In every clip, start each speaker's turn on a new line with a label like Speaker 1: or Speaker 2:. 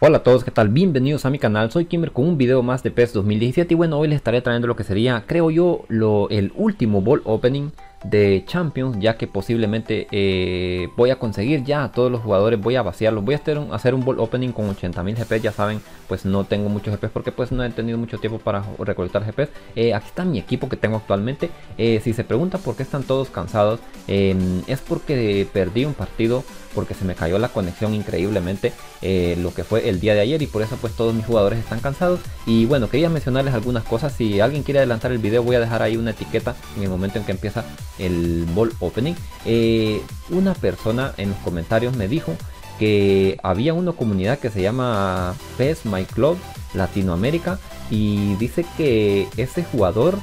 Speaker 1: Hola a todos, ¿qué tal? Bienvenidos a mi canal, soy Kimber con un video más de PES 2017 y bueno, hoy les estaré trayendo lo que sería, creo yo, el último ball opening de Champions, ya que posiblemente voy a conseguir ya a todos los jugadores, voy a vaciarlos, voy a hacer un ball opening con 80.000 GP, ya saben, pues no tengo muchos GP porque pues no he tenido mucho tiempo para recolectar GP. Aquí está mi equipo que tengo actualmente. Si se pregunta por qué están todos cansados, es porque perdí un partido, porque se me cayó la conexión increíblemente lo que fue el día de ayer y por eso pues todos mis jugadores están cansados. Y bueno, quería mencionarles algunas cosas. Si alguien quiere adelantar el video, voy a dejar ahí una etiqueta en el momento en que empieza el ball opening. Una persona en los comentarios me dijo que había una comunidad que se llama PES My Club Latinoamérica y dice que ese jugador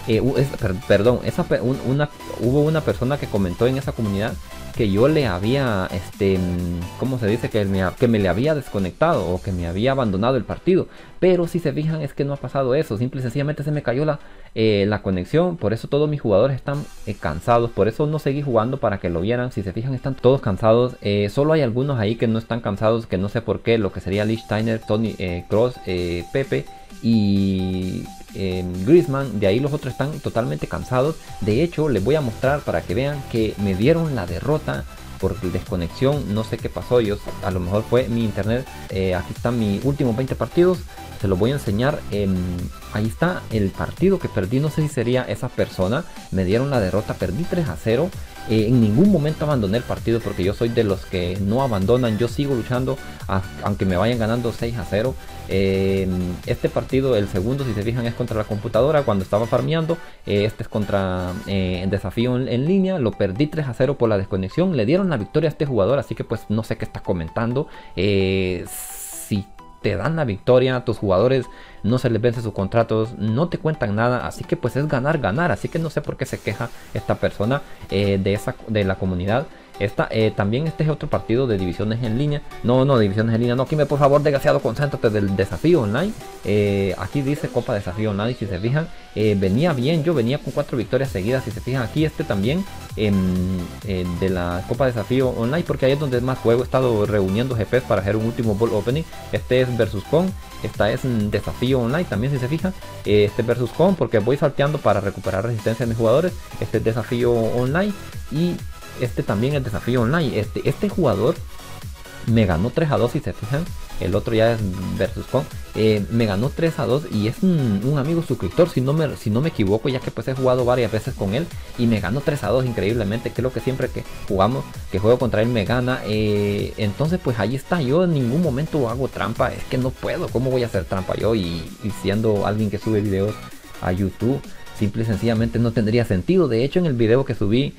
Speaker 1: hubo una persona que comentó en esa comunidad que yo le había, ¿cómo se dice? Que me le había desconectado o que me había abandonado el partido. Pero si se fijan es que no ha pasado eso. Simple y sencillamente se me cayó la conexión. Por eso todos mis jugadores están cansados. Por eso no seguí jugando para que lo vieran. Si se fijan están todos cansados. Solo hay algunos ahí que no están cansados, que no sé por qué. Lo que sería Lichtsteiner, Tony Cross, Pepe y Griezmann. De ahí los otros están totalmente cansados. De hecho les voy a mostrar para que vean que me dieron la derrota por desconexión. No sé qué pasó, a lo mejor fue mi internet. Aquí están mis últimos 20 partidos, se los voy a enseñar. Ahí está el partido que perdí, no sé si sería esa persona. Me dieron la derrota, perdí 3-0. En ningún momento abandoné el partido porque yo soy de los que no abandonan. Yo sigo luchando aunque me vayan ganando 6-0. Este partido, el segundo, si se fijan, es contra la computadora cuando estaba farmeando. Este es contra el desafío en línea. Lo perdí 3-0 por la desconexión. Le dieron la victoria a este jugador, así que pues no sé qué está comentando. Si te dan la victoria, a tus jugadores no se les vence sus contratos, no te cuentan nada, así que pues es ganar, ganar. Así que no sé por qué se queja esta persona de la comunidad. También este es otro partido de divisiones en línea. No, divisiones en línea, no, Kime, por favor, desgraciado, concéntrate del desafío online. Aquí dice Copa Desafío Online, si se fijan, venía bien, yo venía con 4 victorias seguidas. Si se fijan aquí, también de la Copa Desafío Online, porque ahí es donde más juego. He estado reuniendo GPs para hacer un último ball opening. Este es versus con, esta es un desafío online también, si se fijan. Este versus con, porque voy salteando para recuperar resistencia de mis jugadores. Este es desafío online y este también es desafío online. Este jugador me ganó 3-2, si se fijan. El otro ya es versus con. Me ganó 3-2 y es un amigo suscriptor, si no me equivoco, ya que pues he jugado varias veces con él y me ganó 3-2 increíblemente. Creo que siempre que juego contra él me gana. Entonces pues ahí está. Yo en ningún momento hago trampa, es que no puedo. ¿Cómo voy a hacer trampa yo? Y siendo alguien que sube videos a YouTube, simple y sencillamente no tendría sentido. De hecho, en el video que subí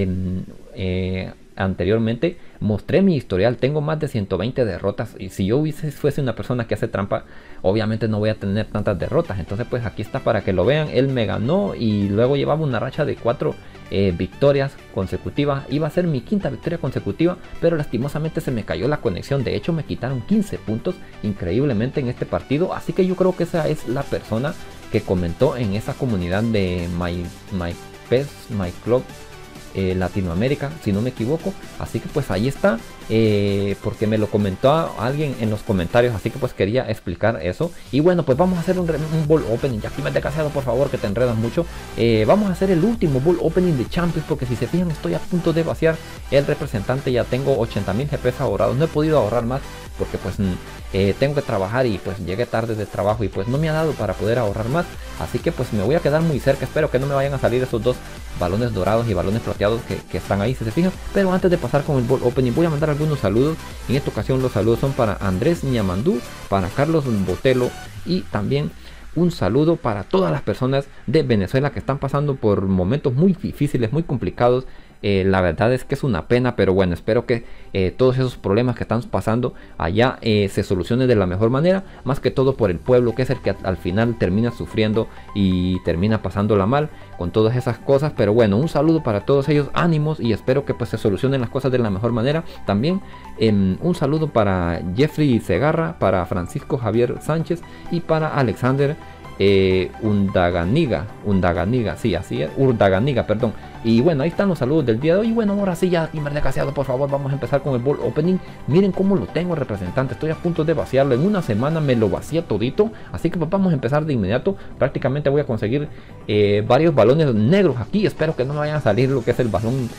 Speaker 1: anteriormente mostré mi historial, tengo más de 120 derrotas y si yo fuese una persona que hace trampa, obviamente no voy a tener tantas derrotas. Entonces pues aquí está para que lo vean. Él me ganó y luego llevaba una racha de 4 victorias consecutivas. Iba a ser mi 5ª victoria consecutiva, pero lastimosamente se me cayó la conexión. De hecho me quitaron 15 puntos increíblemente en este partido. Así que yo creo que esa es la persona que comentó en esa comunidad de PES My Club Latinoamérica, si no me equivoco. Así que pues ahí está, porque me lo comentó alguien en los comentarios, así que pues quería explicar eso. Y bueno, pues vamos a hacer un ball opening. Ya aquí me he desgraciado, por favor, que te enredas mucho. Vamos a hacer el último ball opening de Champions, porque si se fijan estoy a punto de vaciar el representante. Ya tengo 80.000 GPs ahorrados, no he podido ahorrar más porque pues tengo que trabajar y pues llegué tarde de trabajo y pues no me ha dado para poder ahorrar más. Así que pues me voy a quedar muy cerca. Espero que no me vayan a salir esos 2 balones dorados y balones plateados que están ahí, si se fijan. Pero antes de pasar con el ball opening voy a mandar algunos saludos. En esta ocasión los saludos son para Andrés Ñamandú, para Carlos Botelo y también un saludo para todas las personas de Venezuela que están pasando por momentos muy difíciles, muy complicados. La verdad es que es una pena, pero bueno, espero que todos esos problemas que están pasando allá se solucionen de la mejor manera, más que todo por el pueblo, que es el que al final termina sufriendo y termina pasándola mal con todas esas cosas. Pero bueno, un saludo para todos ellos, ánimos, y espero que pues se solucionen las cosas de la mejor manera. También un saludo para Jeffrey Segarra, para Francisco Javier Sánchez y para Alexander Undaganiga, sí, así es, Urdaganiga, perdón. Y bueno, ahí están los saludos del día de hoy. Y bueno, ahora sí ya, Gamer Desgraciado, por favor, vamos a empezar con el Ball Opening. Miren cómo lo tengo el representante, estoy a punto de vaciarlo. En una semana me lo vacía todito, así que pues vamos a empezar de inmediato. Prácticamente voy a conseguir varios balones negros aquí. Espero que no me vayan a salir lo que es el balón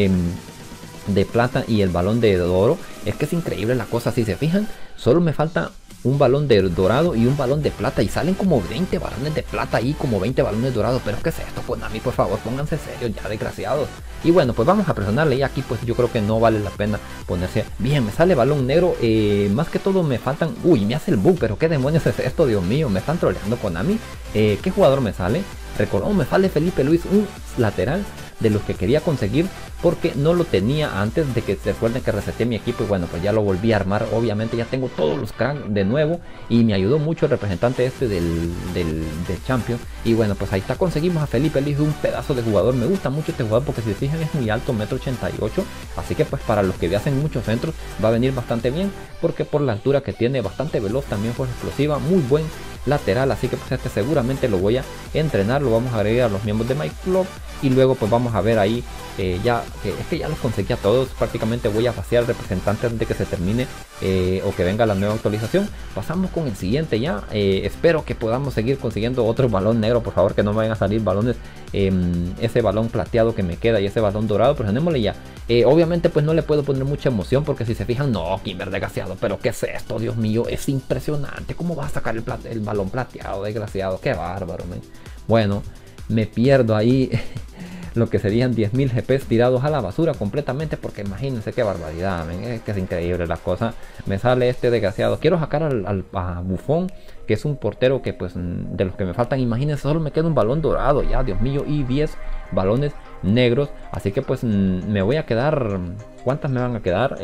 Speaker 1: de plata y el balón de oro. Es que es increíble la cosa, si se fijan, solo me falta un balón de dorado y un balón de plata y salen como 20 balones de plata y como 20 balones dorados. Pero ¿qué es esto, Konami? Por favor, pónganse serios ya, desgraciados. Y bueno, pues vamos a presionarle, y aquí pues yo creo que no vale la pena ponerse. Bien, me sale balón negro, más que todo me faltan. Uy, me hace el bug, pero qué demonios es esto, Dios mío, me están troleando, Konami. ¿Qué jugador me sale? Recordamos, me sale Felipe Luis, un lateral de los que quería conseguir porque no lo tenía antes de que se recuerden que reseté mi equipo. Y bueno, pues ya lo volví a armar. Obviamente ya tengo todos los cracks de nuevo y me ayudó mucho el representante este del Champions. Y bueno, pues ahí está, conseguimos a Felipe Luis, un pedazo de jugador. Me gusta mucho este jugador porque si se fijan es muy alto, 1,88 m, así que pues para los que hacen muchos centros va a venir bastante bien, porque por la altura que tiene, bastante veloz, también fuerza explosiva, muy buen lateral. Así que pues este seguramente lo voy a entrenar, lo vamos a agregar a los miembros de My Club. Y luego pues vamos a ver ahí, ya es que ya los conseguí a todos. Prácticamente voy a vaciar representantes antes de que se termine o que venga la nueva actualización. Pasamos con el siguiente ya. Espero que podamos seguir consiguiendo otro balón negro, por favor, que no me vayan a salir balones, ese balón plateado que me queda y ese balón dorado. Presionémosle ya. Obviamente pues no le puedo poner mucha emoción porque si se fijan, no, Gamer Desgraciado, pero ¿qué es esto? Dios mío, es impresionante. ¿Cómo va a sacar el balón plateado, desgraciado? Qué bárbaro, man. Bueno, me pierdo ahí lo que serían 10.000 GPs tirados a la basura completamente, porque imagínense qué barbaridad, man. Es que es increíble la cosa. Me sale este desgraciado. Quiero sacar a Buffon, que es un portero que pues de los que me faltan. Imagínense, solo me queda un balón dorado ya, Dios mío, y 10 balones negros. Así que pues me voy a quedar, ¿cuántas me van a quedar?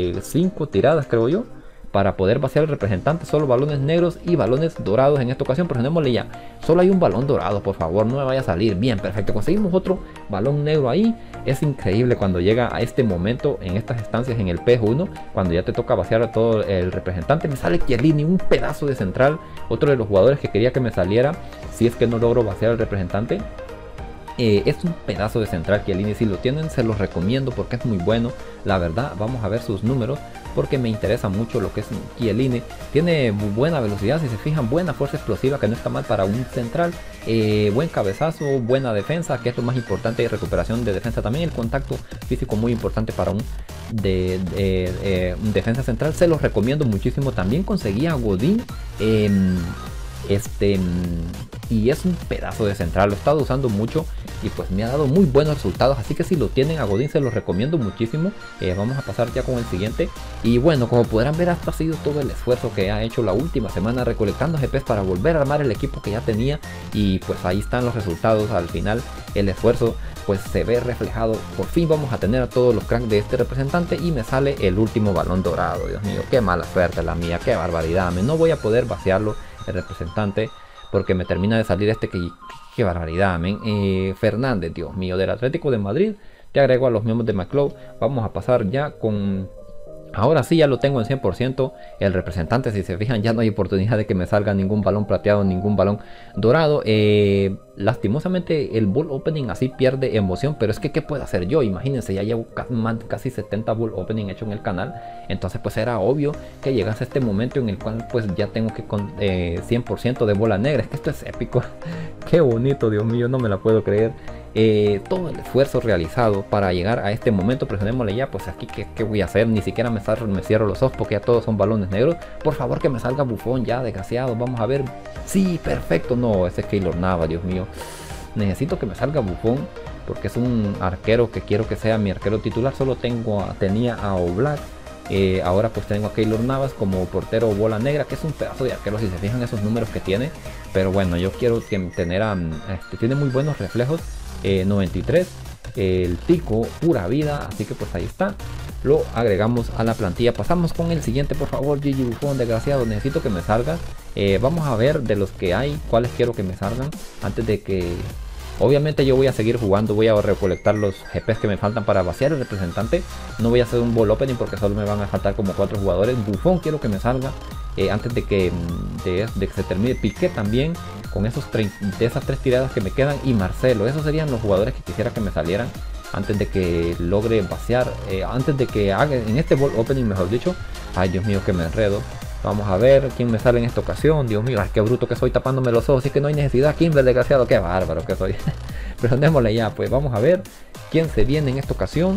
Speaker 1: 5 tiradas creo yo, para poder vaciar el representante. Solo balones negros y balones dorados en esta ocasión. Presionémosle ya. Solo hay un balón dorado, por favor, no me vaya a salir. Bien, perfecto, conseguimos otro balón negro ahí. Es increíble cuando llega a este momento en estas estancias en el PS1, cuando ya te toca vaciar a todo el representante. Me sale Chiellini, un pedazo de central, otro de los jugadores que quería que me saliera si es que no logro vaciar el representante. Es un pedazo de central Chiellini. Si lo tienen se los recomiendo porque es muy bueno, la verdad. Vamos a ver sus números porque me interesa mucho lo que es Chiellini. Tiene buena velocidad, si se fijan, buena fuerza explosiva, que no está mal para un central, buen cabezazo, buena defensa, que es lo más importante, y recuperación de defensa también. El contacto físico muy importante para un defensa central. Se los recomiendo muchísimo. También conseguí a Godín, y es un pedazo de central, lo he estado usando mucho y pues me ha dado muy buenos resultados. Así que si lo tienen a Godín se los recomiendo muchísimo. Vamos a pasar ya con el siguiente. Y bueno, como podrán ver, hasta ha sido todo el esfuerzo que ha hecho la última semana recolectando GPs para volver a armar el equipo que ya tenía. Y pues ahí están los resultados. Al final el esfuerzo pues se ve reflejado. Por fin vamos a tener a todos los cracks de este representante y me sale el último balón dorado. Dios mío, qué mala suerte la mía, qué barbaridad. No voy a poder vaciarlo el representante porque me termina de salir qué barbaridad, men. Fernández, Dios mío, del Atlético de Madrid. Te agrego a los miembros de McCloud. Vamos a pasar ya con... Ahora sí ya lo tengo en 100% el representante. Si se fijan, ya no hay oportunidad de que me salga ningún balón plateado, ningún balón dorado. Lastimosamente el Bull Opening así pierde emoción, pero es que ¿qué puedo hacer yo? Imagínense, ya llevo casi 70 Bull Opening hecho en el canal. Entonces pues era obvio que llegase este momento en el cual pues ya tengo que con 100% de bola negra. Es que esto es épico. Qué bonito, Dios mío, no me la puedo creer. Todo el esfuerzo realizado para llegar a este momento. Presionémosle ya. Pues aquí ¿qué voy a hacer? Ni siquiera me cierro los ojos porque ya todos son balones negros. Por favor que me salga Buffon ya, desgraciado. Vamos a ver. Sí, perfecto. No, ese es Keylor Navas, Dios mío. Necesito que me salga Buffon porque es un arquero que quiero que sea mi arquero titular. Solo tenía a Oblak. Ahora pues tengo a Keylor Navas como portero bola negra, que es un pedazo de arquero si se fijan esos números que tiene. Pero bueno, yo quiero tener a... tiene muy buenos reflejos. 93, el tico, pura vida. Así que pues ahí está, lo agregamos a la plantilla. Pasamos con el siguiente, por favor, Gigi Buffon, desgraciado, necesito que me salga. Vamos a ver de los que hay, cuáles quiero que me salgan antes de que... Obviamente yo voy a seguir jugando, voy a recolectar los GPs que me faltan para vaciar el representante. No voy a hacer un ball opening porque solo me van a faltar como 4 jugadores. Buffon quiero que me salga antes de que se termine. Piqué también. con de esas 3 tiradas que me quedan, y Marcelo. Esos serían los jugadores que quisiera que me salieran antes de que logre vaciar, antes de que haga en este ball opening, mejor dicho. Ay, Dios mío, que me enredo. Vamos a ver quién me sale en esta ocasión. Dios mío, ay, qué bruto que soy tapándome los ojos. Así que no hay necesidad, Kimber, desgraciado. Qué bárbaro que soy. Pero démosle ya, pues vamos a ver quién se viene en esta ocasión.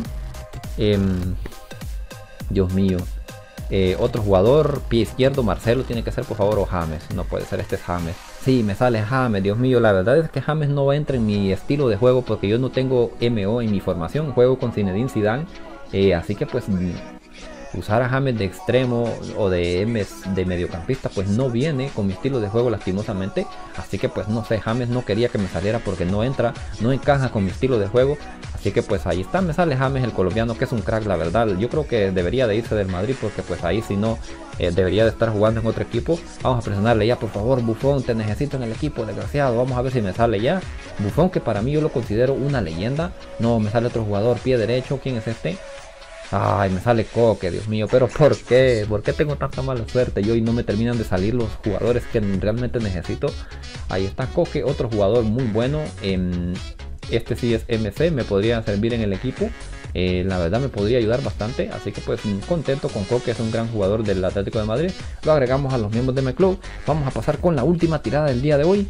Speaker 1: Dios mío. Otro jugador, pie izquierdo, Marcelo tiene que ser, por favor, o James. No puede ser, este es James. Sí, me sale James, Dios mío. La verdad es que James no entra en mi estilo de juego porque yo no tengo MO en mi formación. Juego con Zinedine Zidane. Así que pues usar a James de extremo o de mediocampista pues no viene con mi estilo de juego, lastimosamente. Así que pues no sé, James no quería que me saliera porque no entra, no encaja con mi estilo de juego. Así que pues ahí está, me sale James, el colombiano, que es un crack, la verdad. Yo creo que debería de irse del Madrid porque pues ahí, si no, debería de estar jugando en otro equipo. Vamos a presionarle ya, por favor, Buffon, te necesito en el equipo, desgraciado. Vamos a ver si me sale ya Buffon, que para mí yo lo considero una leyenda. No, me sale otro jugador, pie derecho. ¿Quién es este? Ay, me sale Coque, Dios mío. Pero ¿por qué? ¿Por qué tengo tanta mala suerte yo y no me terminan de salir los jugadores que realmente necesito? Ahí está Coque, otro jugador muy bueno. Este sí es MC, me podría servir en el equipo. La verdad me podría ayudar bastante. Así que pues contento con Coque, es un gran jugador del Atlético de Madrid. Lo agregamos a los miembros de mi club. Vamos a pasar con la última tirada del día de hoy.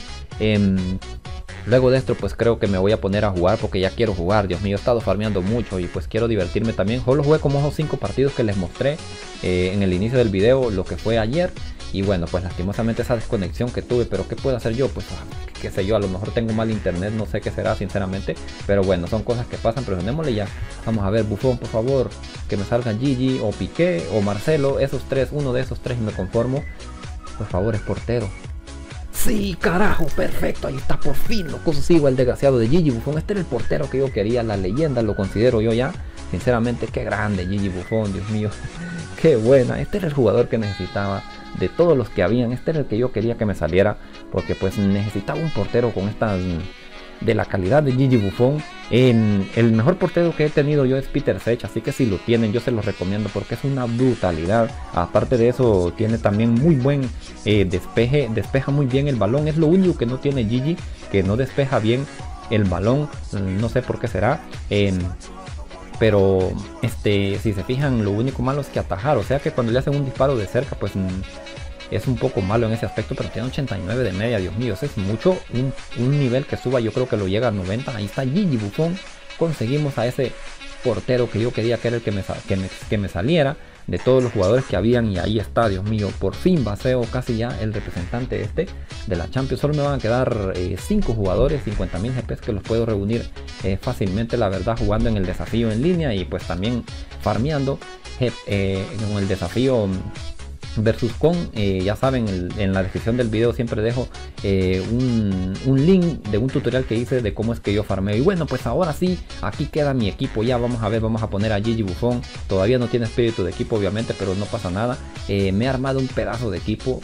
Speaker 1: Luego de esto pues creo que me voy a poner a jugar porque ya quiero jugar. Dios mío, he estado farmeando mucho y pues quiero divertirme también. Solo jugué como esos 5 partidos que les mostré en el inicio del video, lo que fue ayer. Y bueno, pues lastimosamente esa desconexión que tuve, pero ¿qué puedo hacer yo? Pues qué sé yo, a lo mejor tengo mal internet, no sé qué será sinceramente. Pero bueno, son cosas que pasan, presionémosle ya. Vamos a ver, Buffon, por favor, que me salga Gigi o Piqué o Marcelo, esos 3, uno de esos 3 y me conformo. Por favor, es portero. Sí, carajo, perfecto, ahí está, por fin lo consigo, el desgraciado de Gigi Buffon. Este era el portero que yo quería, la leyenda, lo considero yo ya. Sinceramente, qué grande Gigi Buffon, Dios mío, qué buena. Este era el jugador que necesitaba de todos los que habían. Este era el que yo quería que me saliera, porque pues necesitaba un portero con estas, de la calidad de Gigi Buffon. El mejor portero que he tenido yo es Peter Cech, así que si lo tienen yo se los recomiendo porque es una brutalidad. Aparte de eso tiene también muy buen despeje, despeja muy bien el balón. Es lo único que no tiene Gigi, que no despeja bien el balón, no sé por qué será. Pero si se fijan, lo único malo es que atajar, o sea que cuando le hacen un disparo de cerca pues es un poco malo en ese aspecto, pero tiene 89 de media, Dios mío, eso es mucho. Un nivel que suba yo creo que lo llega a 90. Ahí está Gigi Buffon, conseguimos a ese portero que yo quería, que era el que me saliera de todos los jugadores que habían. Y ahí está, Dios mío, por fin baseo casi ya el representante de la Champions. Solo me van a quedar 5 jugadores, 50.000 GPs que los puedo reunir fácilmente, la verdad, jugando en el desafío en línea y pues también farmeando con el desafío versus con, ya saben, en la descripción del video siempre dejo un link de un tutorial que hice de cómo es que yo farmeo. Y bueno, pues ahora sí, aquí queda mi equipo ya. Vamos a ver, vamos a poner a Gigi Buffon. Todavía no tiene espíritu de equipo obviamente, pero no pasa nada. Me he armado un pedazo de equipo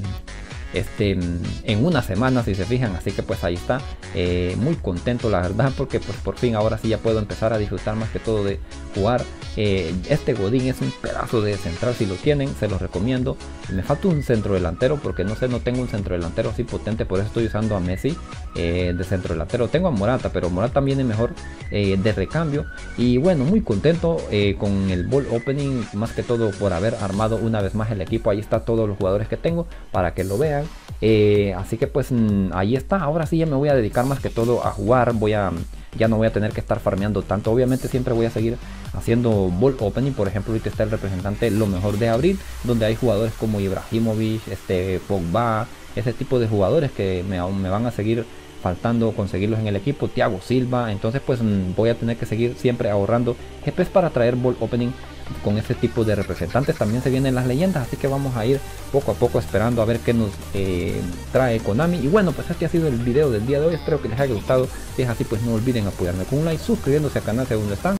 Speaker 1: en una semana, si se fijan, así que pues ahí está. Muy contento, la verdad, porque pues por fin ahora sí ya puedo empezar a disfrutar más que todo de jugar. Este Godín es un pedazo de central, si lo tienen se los recomiendo. Me falta un centro delantero porque no sé, no tengo un centro delantero así potente, por eso estoy usando a Messi de centro delantero. Tengo a Morata, pero Morata viene mejor de recambio. Y bueno, muy contento con el ball opening, más que todo por haber armado una vez más el equipo. Ahí está todos los jugadores que tengo para que lo vean. Así que pues ahí está. Ahora sí ya me voy a dedicar más que todo a jugar. Ya no voy a tener que estar farmeando tanto. Obviamente siempre voy a seguir haciendo ball opening. Por ejemplo, ahorita está el representante lo mejor de abril, donde hay jugadores como Ibrahimovic, Pogba, ese tipo de jugadores que me van a seguir faltando conseguirlos en el equipo. Thiago Silva. Entonces pues voy a tener que seguir siempre ahorrando GPs para traer ball opening con ese tipo de representantes. También se vienen las leyendas, así que vamos a ir poco a poco esperando a ver qué nos trae Konami. Y bueno, pues este ha sido el video del día de hoy. Espero que les haya gustado. Si es así, pues no olviden apoyarme con un like, suscribiéndose al canal si aún no están.